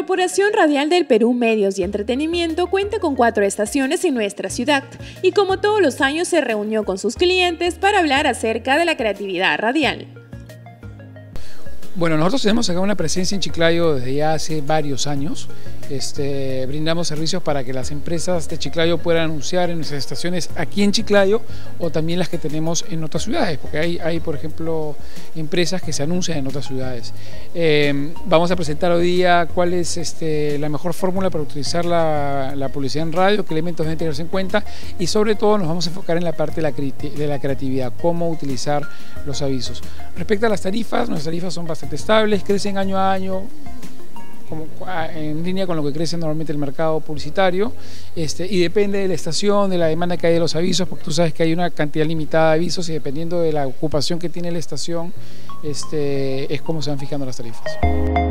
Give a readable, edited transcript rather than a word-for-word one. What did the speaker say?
Corporación Radial del Perú Medios y Entretenimiento cuenta con 4 estaciones en nuestra ciudad y como todos los años se reunió con sus clientes para hablar acerca de la creatividad radial. Bueno, nosotros tenemos acá una presencia en Chiclayo desde ya hace varios años. Brindamos servicios para que las empresas de Chiclayo puedan anunciar en nuestras estaciones aquí en Chiclayo o también las que tenemos en otras ciudades, porque hay por ejemplo, empresas que se anuncian en otras ciudades. Vamos a presentar hoy día cuál es la mejor fórmula para utilizar la publicidad en radio, qué elementos deben tenerse en cuenta y sobre todo nos vamos a enfocar en la parte de la creatividad, cómo utilizar los avisos. Respecto a las tarifas, nuestras tarifas son bastante estables, crecen año a año, en línea con lo que crece normalmente el mercado publicitario, y depende de la estación, de la demanda que hay de los avisos, porque tú sabes que hay una cantidad limitada de avisos y dependiendo de la ocupación que tiene la estación, es como se van fijando las tarifas.